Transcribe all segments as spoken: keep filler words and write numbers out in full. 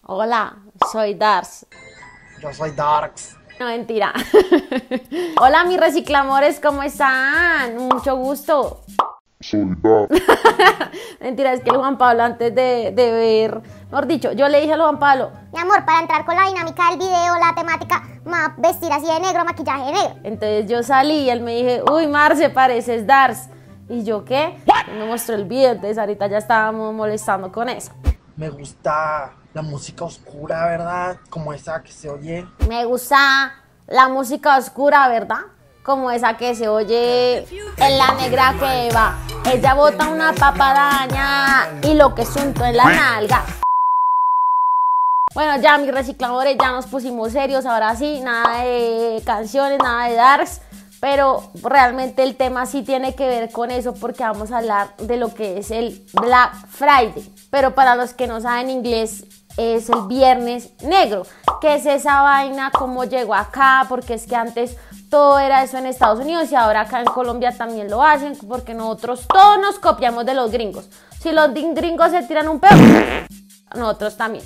Hola, soy Dars. Yo soy Darks. No, mentira. Hola, mis reciclamores, ¿cómo están? Mucho gusto. Soy Darks. Mentira, es que el Juan Pablo antes de, de ver, mejor dicho, yo le dije al Juan Pablo, Mi amor, para entrar con la dinámica del video, la temática, ma, vestir así de negro, maquillaje de negro. entonces yo salí y él me dije, uy, Marce, pareces Dars. Y yo, ¿qué? Y me mostró el video, entonces ahorita ya estábamos molestando con eso. Me gusta la música oscura, ¿verdad? Como esa que se oye. Me gusta la música oscura, ¿verdad? Como esa que se oye en la negra que va. Ella bota una papadaña y lo que sunto en la nalga. Bueno, ya mis recicladores, ya nos pusimos serios, ahora sí, nada de canciones, nada de darks, pero realmente el tema sí tiene que ver con eso porque vamos a hablar de lo que es el Black Friday, pero para los que no saben inglés es el Viernes Negro. ¿Qué es esa vaina? ¿Cómo llegó acá? Porque es que antes todo era eso en Estados Unidos y ahora acá en Colombia también lo hacen porque nosotros todos nos copiamos de los gringos. Si los gringos se tiran un pedo, nosotros también.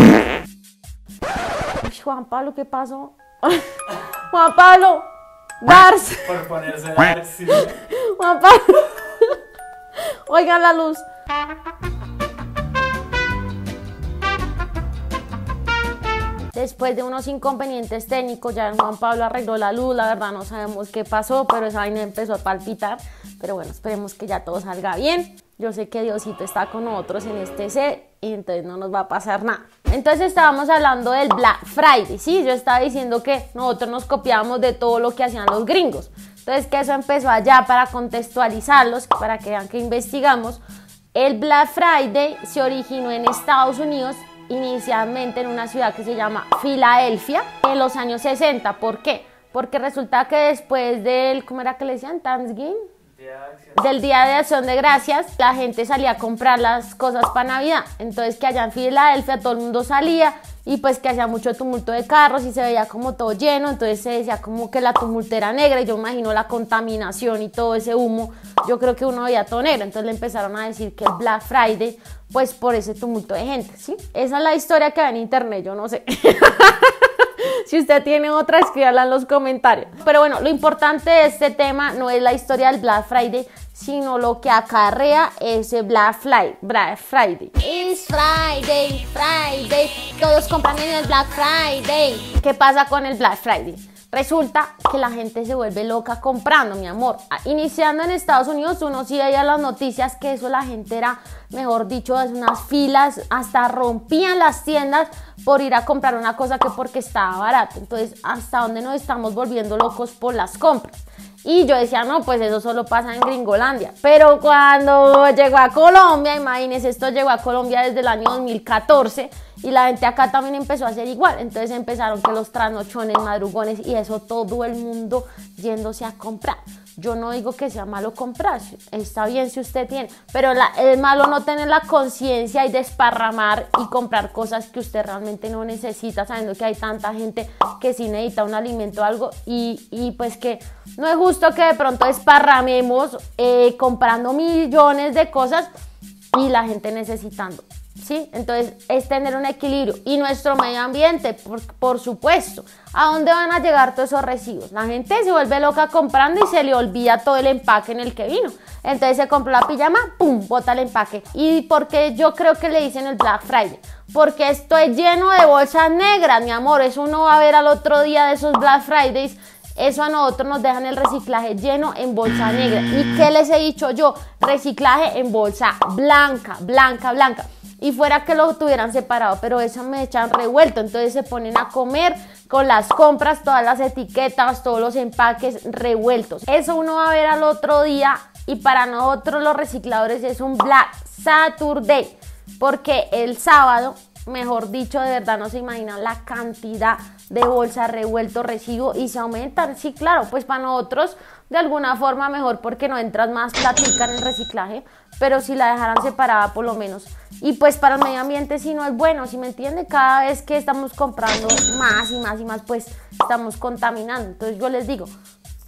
Uy, Juan Pablo, ¿qué pasó? Juan Pablo, Dars. Por ponerse Darks, sí. Juan Pablo. Oigan la luz. Después de unos inconvenientes técnicos, ya Juan Pablo arregló la luz, la verdad no sabemos qué pasó, pero esa vaina empezó a palpitar. Pero bueno, esperemos que ya todo salga bien. Yo sé que Diosito está con nosotros en este set y entonces no nos va a pasar nada. Entonces estábamos hablando del Black Friday, ¿sí? Yo estaba diciendo que nosotros nos copiábamos de todo lo que hacían los gringos. Entonces que eso empezó allá para contextualizarlos, para que vean que investigamos. El Black Friday se originó en Estados Unidos, inicialmente en una ciudad que se llama Filadelfia, en los años sesenta. ¿Por qué? Porque resulta que después del, ¿cómo era que le decían? Thanksgiving. Del Día de Acción de Gracias, la gente salía a comprar las cosas para Navidad. Entonces que allá en Filadelfia todo el mundo salía y pues que hacía mucho tumulto de carros y se veía como todo lleno. Entonces se decía como que la tumultera negra y yo imagino la contaminación y todo ese humo. Yo creo que uno veía todo negro. Entonces le empezaron a decir que el Black Friday, pues por ese tumulto de gente, ¿sí? Esa es la historia que hay en internet, yo no sé. Si usted tiene otra, escríbala en los comentarios. Pero bueno, lo importante de este tema no es la historia del Black Friday, sino lo que acarrea ese Black Friday. Black Friday. It's Friday, Friday, todos compran en el Black Friday. ¿Qué pasa con el Black Friday? Resulta que la gente se vuelve loca comprando, mi amor. Iniciando en Estados Unidos, uno sí veía las noticias que eso la gente era, mejor dicho, es unas filas, hasta rompían las tiendas por ir a comprar una cosa que porque estaba barato. Entonces, ¿hasta dónde nos estamos volviendo locos por las compras? Y yo decía, no, pues eso solo pasa en Gringolandia. Pero cuando llegó a Colombia, imagínense, esto llegó a Colombia desde el año dos mil catorce y la gente acá también empezó a hacer igual. Entonces empezaron que los trasnochones, madrugones y eso, todo el mundo yéndose a comprar. Yo no digo que sea malo comprar, está bien si usted tiene, pero la, es malo no tener la conciencia y desparramar y comprar cosas que usted realmente no necesita, sabiendo que hay tanta gente que sí necesita un alimento o algo y, y pues que no es justo que de pronto desparramemos eh, comprando millones de cosas y la gente necesitando. ¿Sí? Entonces es tener un equilibrio y nuestro medio ambiente, por, por supuesto. ¿A dónde van a llegar todos esos residuos? La gente se vuelve loca comprando y se le olvida todo el empaque en el que vino. Entonces se compró la pijama, pum, bota el empaque. ¿Y por qué yo creo que le dicen el Black Friday? Porque esto es lleno de bolsas negras, mi amor. Eso uno va a ver al otro día de esos Black Fridays. Eso a nosotros nos dejan el reciclaje lleno en bolsa negra. ¿Y qué les he dicho yo? Reciclaje en bolsa blanca, blanca, blanca. Y fuera que lo tuvieran separado, pero eso me echan revuelto. Entonces se ponen a comer con las compras, todas las etiquetas, todos los empaques revueltos. Eso uno va a ver al otro día y para nosotros los recicladores es un Black Saturday. Porque el sábado, mejor dicho, de verdad no se imaginan la cantidad de bolsas revueltos, residuos y se aumentan. Sí, claro, pues para nosotros de alguna forma mejor porque no entras más platica en el reciclaje, pero si la dejaran separada por lo menos. Y pues para el medio ambiente si no es bueno, ¿sí me entiende? Cada vez que estamos comprando más y más y más, pues estamos contaminando. Entonces yo les digo,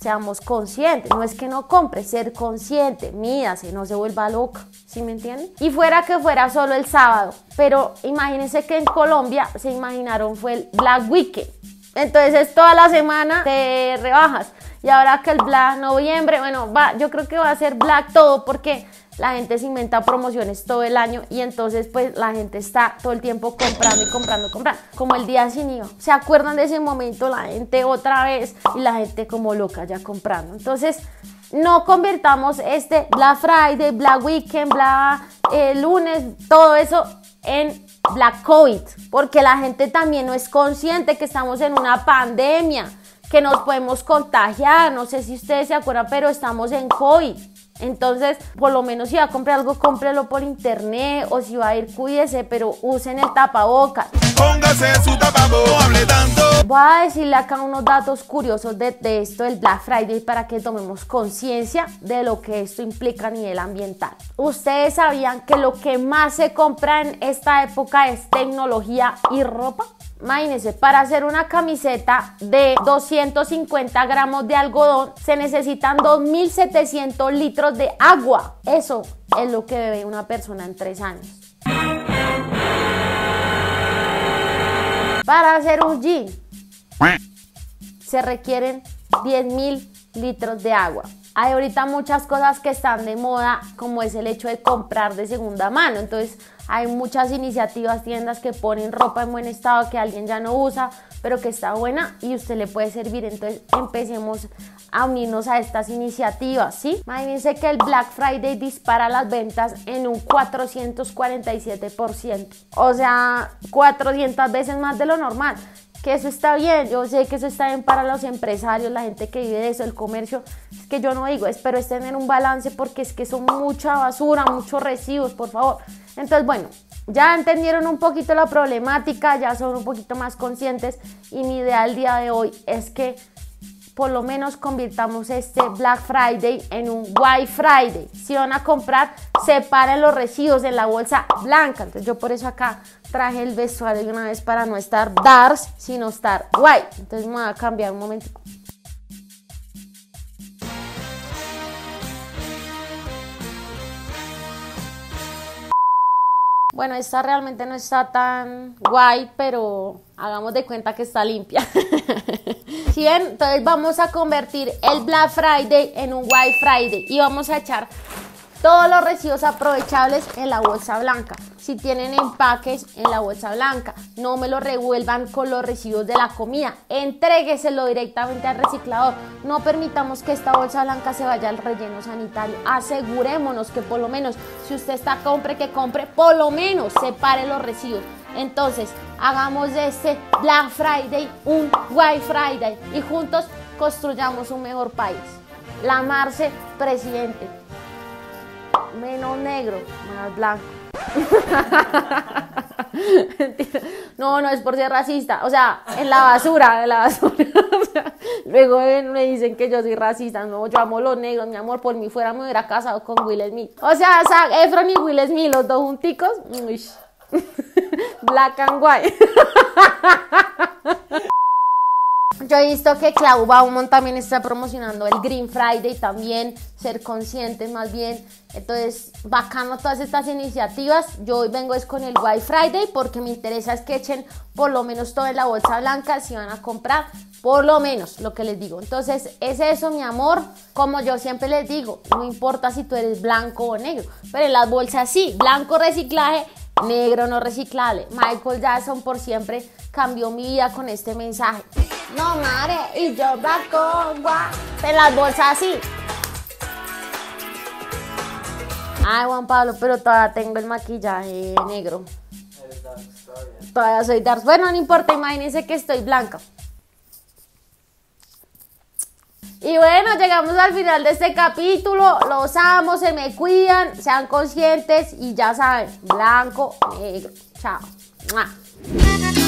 seamos conscientes, no es que no compre, ser consciente, mídase, no se vuelva loca, ¿sí me entienden? Y fuera que fuera solo el sábado, pero imagínense que en Colombia se imaginaron fue el Black Weekend, entonces es toda la semana de rebajas, y ahora que el Black Noviembre, bueno, va, yo creo que va a ser Black todo, porque la gente se inventa promociones todo el año y entonces pues la gente está todo el tiempo comprando y comprando, comprando, como el día sin I V A. ¿Se acuerdan de ese momento? La gente otra vez y la gente como loca ya comprando. Entonces no convirtamos este Black Friday, Black Weekend, Black eh, lunes, todo eso en Black COVID, porque la gente también no es consciente que estamos en una pandemia, que nos podemos contagiar. No sé si ustedes se acuerdan, pero estamos en COVID. Entonces, por lo menos si va a comprar algo, cómprelo por internet, o si va a ir, cuídese, pero usen el tapabocas. Póngase su tapabocas, hable tanto. Voy a decirle acá unos datos curiosos de, de esto del Black Friday para que tomemos conciencia de lo que esto implica a nivel ambiental. ¿Ustedes sabían que lo que más se compra en esta época es tecnología y ropa? Imagínense, para hacer una camiseta de doscientos cincuenta gramos de algodón se necesitan dos mil setecientos litros de agua. Eso es lo que bebe una persona en tres años. Para hacer un jean se requieren diez mil litros de agua. Hay ahorita muchas cosas que están de moda, como es el hecho de comprar de segunda mano. Entonces hay muchas iniciativas, tiendas que ponen ropa en buen estado que alguien ya no usa, pero que está buena y usted le puede servir. Entonces empecemos a unirnos a estas iniciativas, ¿sí? Imagínense que el Black Friday dispara las ventas en un cuatrocientos cuarenta y siete por ciento. O sea, cuatrocientas veces más de lo normal. Que eso está bien, yo sé que eso está bien para los empresarios, la gente que vive de eso, el comercio. Es que yo no digo, pero es tener un balance, porque es que son mucha basura, muchos residuos, por favor. Entonces, bueno, ya entendieron un poquito la problemática, ya son un poquito más conscientes, y mi idea el día de hoy es que por lo menos convirtamos este Black Friday en un White Friday. Si van a comprar, separen los residuos en la bolsa blanca. Entonces yo por eso acá traje el vestuario de una vez para no estar dark, sino estar white. Entonces me voy a cambiar un momento. Bueno, esta realmente no está tan guay, pero hagamos de cuenta que está limpia. ¿Sí ven? Entonces vamos a convertir el Black Friday en un White Friday y vamos a echar todos los residuos aprovechables en la bolsa blanca. Si tienen empaques, en la bolsa blanca. No me lo revuelvan con los residuos de la comida. Entrégueselo directamente al reciclador. No permitamos que esta bolsa blanca se vaya al relleno sanitario. Asegurémonos que por lo menos, si usted está compre, que compre, por lo menos separe los residuos. Entonces, hagamos de este Black Friday un White Friday y juntos construyamos un mejor país. La Marce, presidente. Menos negro, más blanco. No, no es por ser racista, o sea, en la basura, en la basura. O sea, luego me dicen que yo soy racista. No, yo amo los negros, mi amor, por mí fuera me hubiera casado con Will Smith. O sea, Zac Efron y Will Smith, los dos junticos. Uy. Black and white. Yo he visto que Clau Bauman también está promocionando el Green Friday también, ser conscientes más bien. Entonces, bacano todas estas iniciativas. Yo hoy vengo es con el White Friday porque me interesa es que echen por lo menos todo en la bolsa blanca si van a comprar, por lo menos lo que les digo. Entonces, es eso, mi amor. Como yo siempre les digo, no importa si tú eres blanco o negro, pero en las bolsas sí, blanco reciclaje, negro no reciclable. Michael Jackson por siempre cambió mi vida con este mensaje. No, madre, y yo blanco, guau. En las bolsas sí. Ay, Juan Pablo, pero todavía tengo el maquillaje negro. Todavía soy dark. Bueno, no importa, imagínense que estoy blanca. Y bueno, llegamos al final de este capítulo. Los amo, se me cuidan, sean conscientes y ya saben, blanco, negro. Chao. ¡Mua!